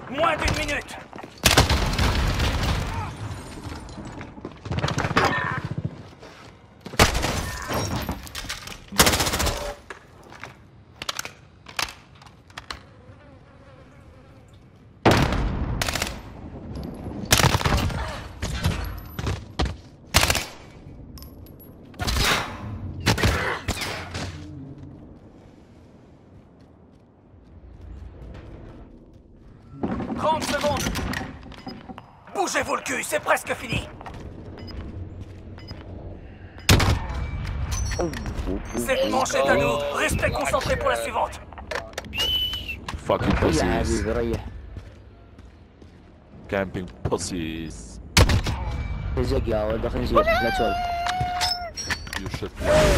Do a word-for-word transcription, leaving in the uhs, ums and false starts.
Moins d'une minute. trente secondes. Bougez-vous le cul, c'est presque fini. Cette manche est à nous. Restez concentrés pour la suivante. Fucking ريح يا pussies. حبيبي ريح. Camping pussies. خنزق يا ولد خنزق لا تسولف. You should